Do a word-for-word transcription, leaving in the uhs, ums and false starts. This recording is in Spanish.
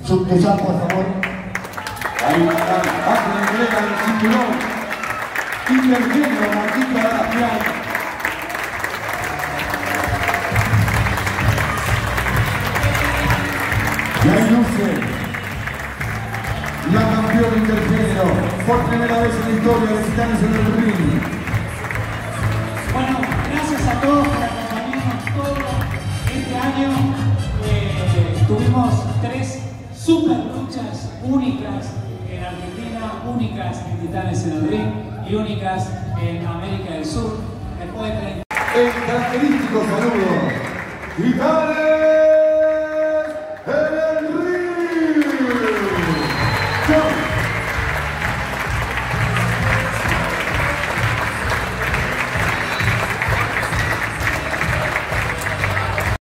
Subtesal, por favor. Ahí está, hace la entrega del cinturón. Intergenio, Marquito Arafián. Y ahí luce la campeona Intergenio, por primera vez en la historia de Titanes en el ring. Bueno, gracias a todos por acompañarnos todo este año. Eh, tuvimos tres super luchas únicas en Argentina, únicas en Titanes en el ring y únicas en América del Sur. Después de treinta... El característico saludo. ¡Titanes!